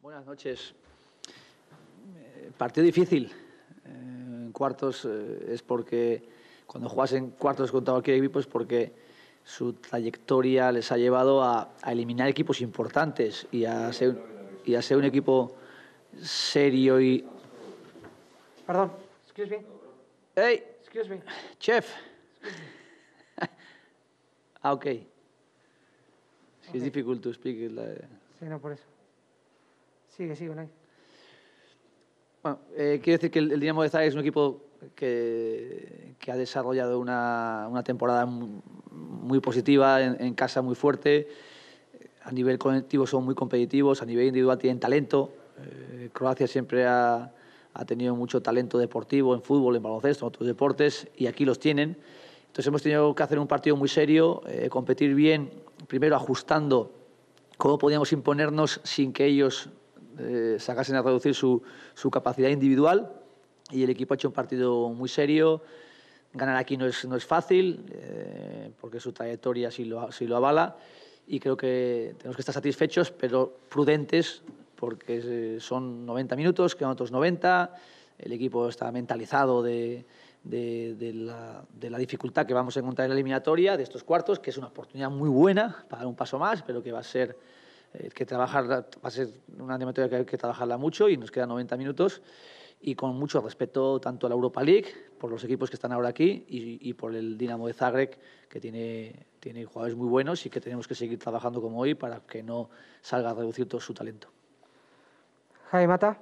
Buenas noches. Partido difícil. En cuartos es porque cuando juegas en cuartos contra cualquier equipo es porque su trayectoria les ha llevado a eliminar equipos importantes y a ser un equipo serio y... Perdón, excuse me. ¡Hey! Excuse me. ¡Chef! Ok. It's difficult to speak. Sí, no, por eso. Sigue, Unai. Bueno, quiero decir que el Dinamo de Zagreb es un equipo que ha desarrollado una temporada muy positiva, en casa muy fuerte. A nivel colectivo son muy competitivos, a nivel individual tienen talento. Croacia siempre ha tenido mucho talento deportivo en fútbol, en baloncesto, en otros deportes, y aquí los tienen. Entonces hemos tenido que hacer un partido muy serio, competir bien, primero ajustando cómo podíamos imponernos sin que ellos sacasen a reducir su capacidad individual, y el equipo ha hecho un partido muy serio. Ganar aquí no es fácil, porque su trayectoria sí lo avala, y creo que tenemos que estar satisfechos, pero prudentes, porque son 90 minutos, quedan otros 90, el equipo está mentalizado de la dificultad que vamos a encontrar en la eliminatoria de estos cuartos, que es una oportunidad muy buena para dar un paso más, pero que va a ser una eliminatoria que hay que trabajarla mucho, y nos quedan 90 minutos, y con mucho respeto tanto a la Europa League, por los equipos que están ahora aquí, y por el Dinamo de Zagreb, que tiene jugadores muy buenos y que tenemos que seguir trabajando como hoy para que no salga a reducir todo su talento. Javi Mata.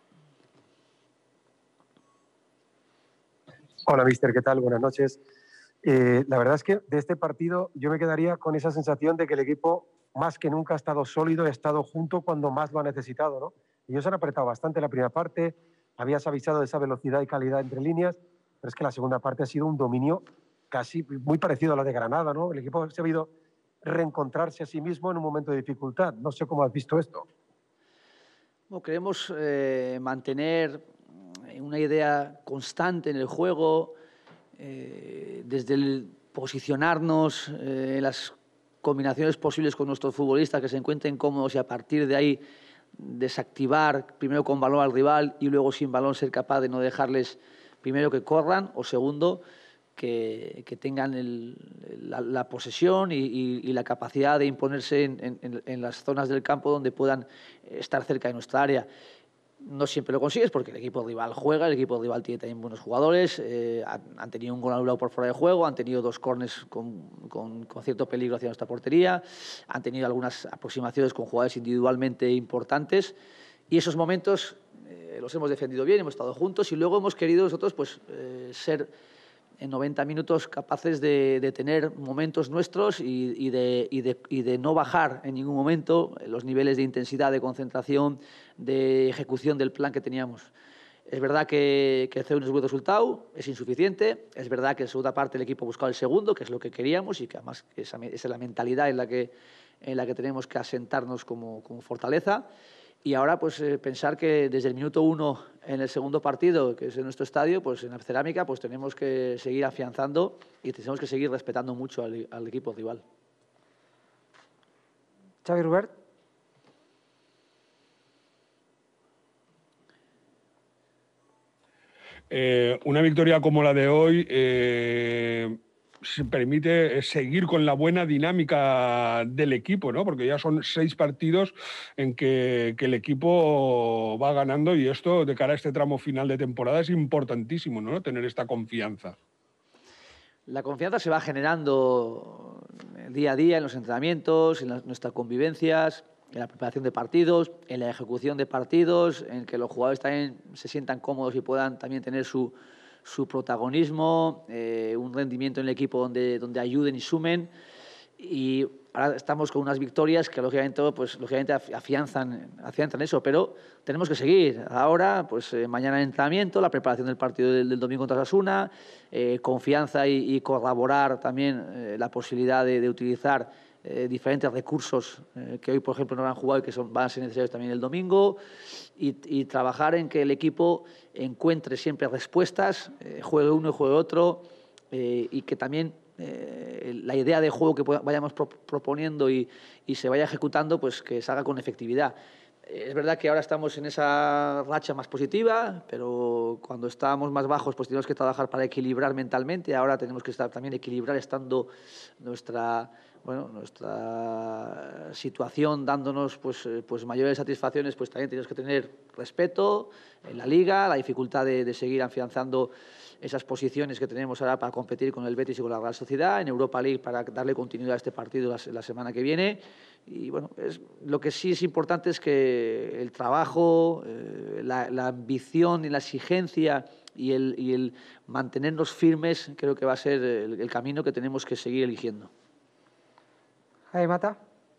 Hola, mister, ¿qué tal? Buenas noches. La verdad es que de este partido yo me quedaría con esa sensación de que el equipo más que nunca ha estado sólido y ha estado junto cuando más lo ha necesitado, ¿no? Ellos han apretado bastante la primera parte, habías avisado de esa velocidad y calidad entre líneas, pero es que la segunda parte ha sido un dominio casi muy parecido a la de Granada, ¿no? El equipo se ha sabido reencontrarse a sí mismo en un momento de dificultad. No sé cómo has visto esto. Bueno, queremos mantener una idea constante en el juego, desde el posicionarnos, las combinaciones posibles con nuestros futbolistas, que se encuentren cómodos, y a partir de ahí desactivar primero con balón al rival y luego sin balón ser capaz de no dejarles, primero, que corran, o segundo, que tengan la posesión y la capacidad de imponerse en las zonas del campo donde puedan estar cerca de nuestra área. No siempre lo consigues porque el equipo rival juega, el equipo rival tiene también buenos jugadores, han tenido un gol anulado por fuera de juego, han tenido 2 córners con cierto peligro hacia nuestra portería, han tenido algunas aproximaciones con jugadores individualmente importantes, y esos momentos los hemos defendido bien, hemos estado juntos, y luego hemos querido nosotros ser en 90 minutos capaces de tener momentos nuestros y de no bajar en ningún momento los niveles de intensidad, de concentración, de ejecución del plan que teníamos. Es verdad que el 0-1 es buen resultado, es insuficiente. Es verdad que en segunda parte el equipo ha buscado el segundo, que es lo que queríamos, y que además esa es la mentalidad en la que tenemos que asentarnos como fortaleza. Y ahora pensar que desde el minuto 1 en el segundo partido, que es en nuestro estadio, en la Cerámica, tenemos que seguir afianzando y tenemos que seguir respetando mucho al equipo rival. Xavi Rubert. Una victoria como la de hoy permite seguir con la buena dinámica del equipo, ¿no? Porque ya son 6 partidos en que el equipo va ganando, y esto de cara a este tramo final de temporada es importantísimo, ¿no? Tener esta confianza. La confianza se va generando día a día en los entrenamientos, en nuestras convivencias, en la preparación de partidos, en la ejecución de partidos, en que los jugadores también se sientan cómodos y puedan también tener su protagonismo, un rendimiento en el equipo donde ayuden y sumen. Y ahora estamos con unas victorias que lógicamente afianzan eso, pero tenemos que seguir. Ahora, mañana en entrenamiento, la preparación del partido del domingo contra Osasuna, confianza y corroborar también la posibilidad de utilizar diferentes recursos que hoy, por ejemplo, no han jugado y que van a ser necesarios también el domingo, y trabajar en que el equipo encuentre siempre respuestas, juegue uno y juegue otro, y que también la idea de juego que vayamos proponiendo y se vaya ejecutando, que se haga con efectividad. Es verdad que ahora estamos en esa racha más positiva, pero cuando estábamos más bajos pues teníamos que trabajar para equilibrar mentalmente. Ahora tenemos que también equilibrar estando nuestra situación dándonos pues mayores satisfacciones, pues también tenemos que tener respeto en la Liga, la dificultad de seguir afianzando esas posiciones que tenemos ahora para competir con el Betis y con la Real Sociedad, en Europa League para darle continuidad a este partido la semana que viene. Y bueno, lo que sí es importante es que el trabajo, la ambición y la exigencia y el mantenernos firmes creo que va a ser el camino que tenemos que seguir eligiendo. Jaime Mata.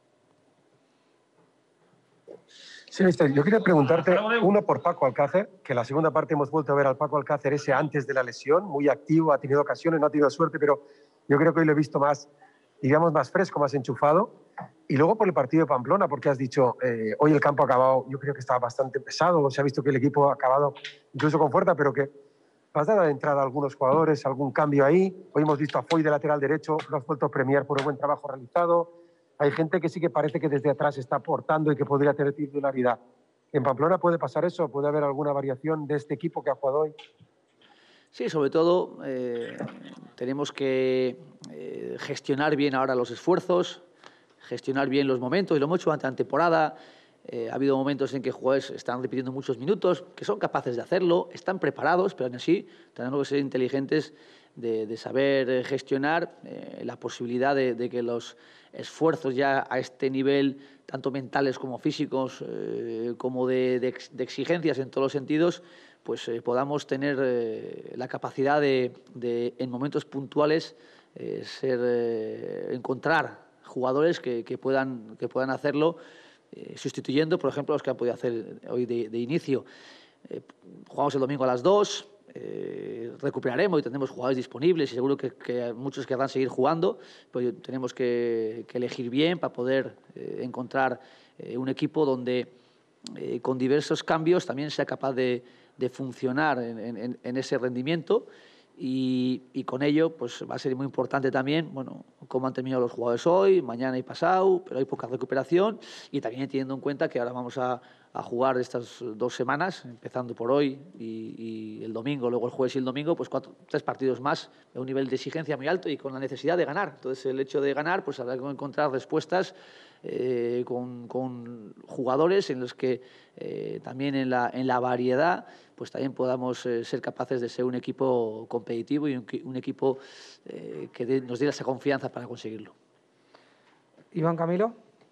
Sí, mister, yo quería preguntarte, uno por Paco Alcácer, que la segunda parte hemos vuelto a ver al Paco Alcácer ese antes de la lesión, muy activo, ha tenido ocasiones, no ha tenido suerte, pero yo creo que hoy lo he visto más, digamos, más fresco, más enchufado. Y luego por el partido de Pamplona, porque has dicho, hoy el campo ha acabado, yo creo que estaba bastante pesado, se ha visto que el equipo ha acabado incluso con fuerza, pero que vas a dar entrada a algunos jugadores, algún cambio ahí. Hoy hemos visto a Foy de lateral derecho, lo has vuelto a premiar por el buen trabajo realizado. Hay gente que sí que parece que desde atrás está aportando y que podría tener titularidad. ¿En Pamplona puede pasar eso? ¿Puede haber alguna variación de este equipo que ha jugado hoy? Sí, sobre todo tenemos que gestionar bien ahora los esfuerzos, gestionar bien los momentos, y lo hemos hecho durante la temporada. Ha habido momentos en que jugadores están repitiendo muchos minutos, que son capaces de hacerlo, están preparados, pero aún así tenemos que ser inteligentes de saber gestionar la posibilidad de que los esfuerzos ya a este nivel, tanto mentales como físicos, como de exigencias en todos los sentidos, pues podamos tener la capacidad de en momentos puntuales encontrar jugadores que puedan hacerlo, sustituyendo, por ejemplo, los que han podido hacer hoy de inicio. Jugamos el domingo a las 2, recuperaremos y tendremos jugadores disponibles y seguro que muchos querrán seguir jugando, pero tenemos que elegir bien para poder encontrar un equipo donde con diversos cambios también sea capaz de funcionar en ese rendimiento. Y con ello pues va a ser muy importante también, bueno, cómo han terminado los jugadores hoy, mañana y pasado, pero hay poca recuperación, y también teniendo en cuenta que ahora vamos a jugar estas 2 semanas, empezando por hoy y el domingo, luego el jueves y el domingo, pues 3 partidos más de un nivel de exigencia muy alto y con la necesidad de ganar. Entonces el hecho de ganar, pues habrá que encontrar respuestas con jugadores en los que también en la variedad pues también podamos ser capaces de ser un equipo competitivo y un equipo que nos dé esa confianza para conseguirlo. Iván Camilo.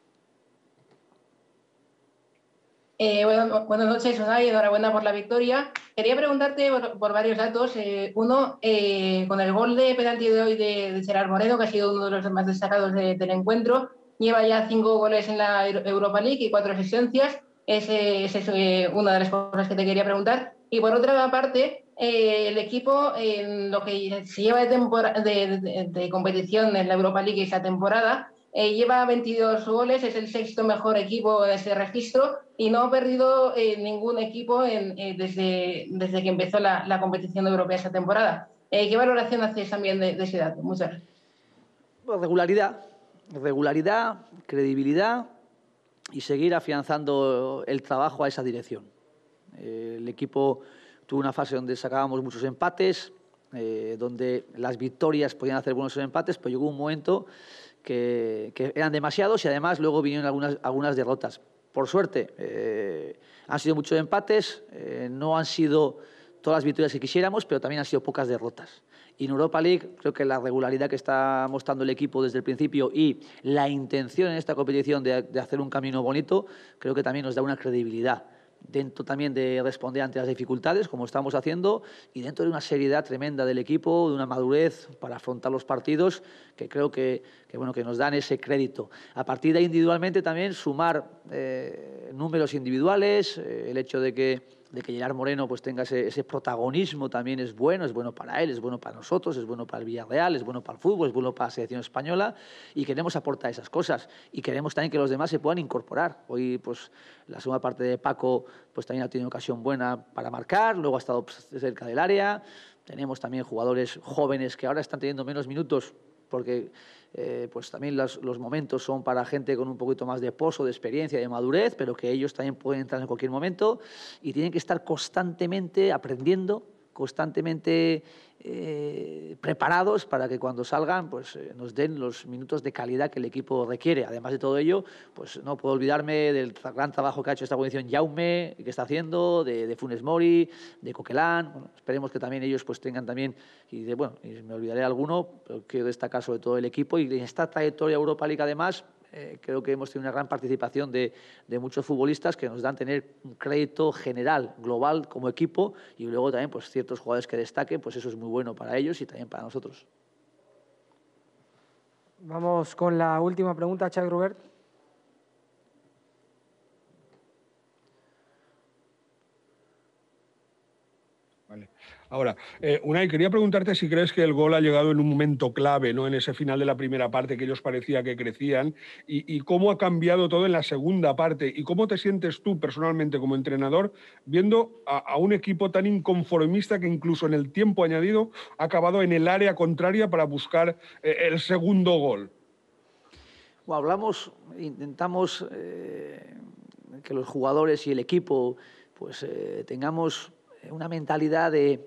Buenas noches, Unai, enhorabuena por la victoria. Quería preguntarte por varios datos. Uno, con el gol de penalti de hoy de Gerard Moreno, que ha sido uno de los más destacados del encuentro, lleva ya 5 goles en la Europa League y 4 asistencias. Esa es una de las cosas que te quería preguntar. Y por otra parte, el equipo, en lo que se lleva de competición en la Europa League esta temporada, lleva 22 goles, es el 6º mejor equipo de ese registro y no ha perdido ningún equipo desde que empezó la competición europea esta temporada. ¿Qué valoración haces también de ese dato? Muchas gracias. Pues regularidad, credibilidad y seguir afianzando el trabajo a esa dirección. El equipo tuvo una fase donde sacábamos muchos empates, donde las victorias podían hacer buenos empates, pero llegó un momento que eran demasiados y además luego vinieron algunas derrotas. Por suerte, han sido muchos empates, no han sido todas las victorias que quisiéramos, pero también han sido pocas derrotas. Y en Europa League creo que la regularidad que está mostrando el equipo desde el principio y la intención en esta competición de hacer un camino bonito, creo que también nos da una credibilidad dentro también de responder ante las dificultades, como estamos haciendo, y dentro de una seriedad tremenda del equipo, de una madurez para afrontar los partidos, que creo que nos dan ese crédito. A partir de ahí, individualmente, también sumar números individuales, el hecho de que Gerard Moreno pues tenga ese protagonismo también es bueno para él, es bueno para nosotros, es bueno para el Villarreal, es bueno para el fútbol, es bueno para la selección española, y queremos aportar esas cosas y queremos también que los demás se puedan incorporar. Hoy pues la segunda parte de Paco pues también ha tenido ocasión buena para marcar, luego ha estado cerca del área. Tenemos también jugadores jóvenes que ahora están teniendo menos minutos porque pues también los momentos son para gente con un poquito más de pozo, de experiencia, de madurez, pero que ellos también pueden entrar en cualquier momento y tienen que estar constantemente aprendiendo, constantemente preparados para que cuando salgan pues, nos den los minutos de calidad que el equipo requiere. Además de todo ello, pues no puedo olvidarme del gran trabajo que ha hecho esta posición Jaume, que está haciendo, de Funes Mori, de Coquelin. Bueno, esperemos que también ellos pues, tengan también, y me olvidaré de alguno, pero quiero destacar sobre todo el equipo. Y en esta trayectoria Europa League, además, creo que hemos tenido una gran participación de muchos futbolistas que nos dan tener un crédito general, global, como equipo, y luego también pues, ciertos jugadores que destaquen, pues eso es muy bueno para ellos y también para nosotros. Vamos con la última pregunta, Xavi Robert. Vale. Ahora, Unai, quería preguntarte si crees que el gol ha llegado en un momento clave, ¿no? En ese final de la primera parte que ellos parecía que crecían, y cómo ha cambiado todo en la segunda parte, y cómo te sientes tú personalmente como entrenador viendo a un equipo tan inconformista que incluso en el tiempo añadido ha acabado en el área contraria para buscar el segundo gol. Bueno, intentamos que los jugadores y el equipo pues tengamos una mentalidad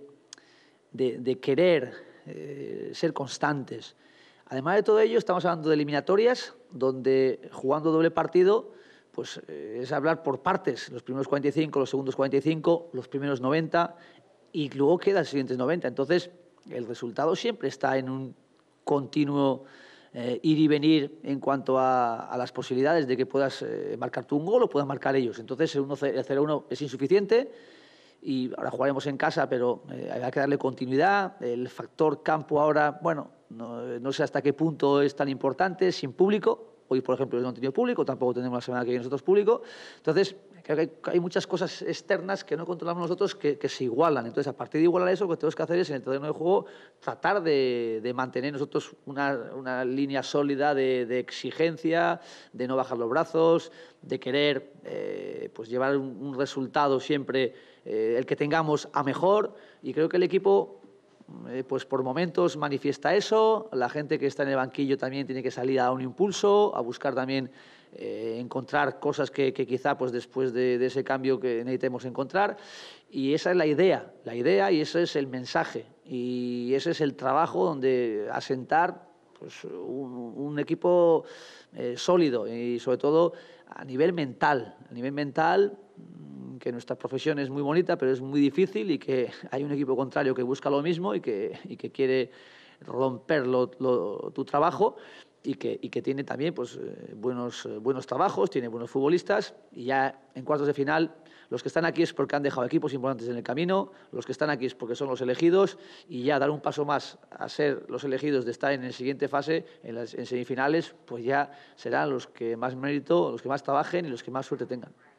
de querer ser constantes. Además de todo ello, estamos hablando de eliminatorias, donde jugando doble partido, pues es hablar por partes, los primeros 45, los segundos 45, los primeros 90, y luego quedan los siguientes 90. Entonces, el resultado siempre está en un continuo ir y venir en cuanto a las posibilidades de que puedas marcar tú un gol o puedan marcar ellos. Entonces, el 0-1 es insuficiente, y ahora jugaremos en casa, pero hay que darle continuidad. El factor campo ahora, bueno, no sé hasta qué punto es tan importante, sin público. Hoy, por ejemplo, no han tenido público, tampoco tenemos la semana que viene nosotros público. Entonces, creo que hay muchas cosas externas que no controlamos nosotros que se igualan. Entonces, a partir de igualar eso, lo que tenemos que hacer es, en el terreno de juego, tratar de mantener nosotros una línea sólida de exigencia, de no bajar los brazos, de querer pues llevar un resultado siempre, el que tengamos, a mejor. Y creo que el equipo pues por momentos manifiesta eso. La gente que está en el banquillo también tiene que salir a dar un impulso, a buscar también encontrar cosas que quizá pues después de ese cambio que necesitemos encontrar. Y esa es la idea y ese es el mensaje. Y ese es el trabajo donde asentar pues, un equipo sólido y sobre todo a nivel mental. Que nuestra profesión es muy bonita, pero es muy difícil, y que hay un equipo contrario que busca lo mismo y que quiere romper tu trabajo, y que tiene también pues, buenos trabajos, tiene buenos futbolistas, y ya en cuartos de final los que están aquí es porque han dejado equipos importantes en el camino, los que están aquí es porque son los elegidos, y ya dar un paso más a ser los elegidos de estar en la siguiente fase, en semifinales, pues ya serán los que más mérito, los que más trabajen y los que más suerte tengan.